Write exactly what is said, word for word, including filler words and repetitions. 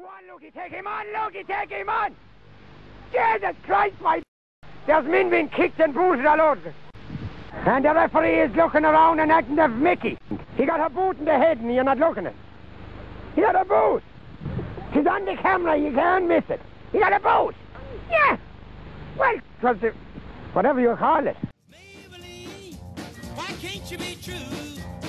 Go on, Lukey, take him on, Lukey, take him on! Jesus Christ, my... There's men being kicked and bruised all over. And the referee is looking around and acting of Mickey. He got a boot in the head and you're not looking at it. He got a boot. He's on the camera, you can't miss it. He got a boot. Yeah. Well, cause the, whatever you call it. Maybelline, why can't you be true?